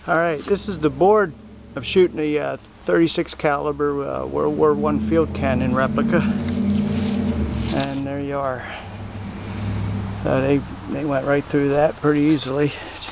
Alright, this is the board of shooting a 36 caliber World War I field cannon replica. And there you are. They went right through that pretty easily.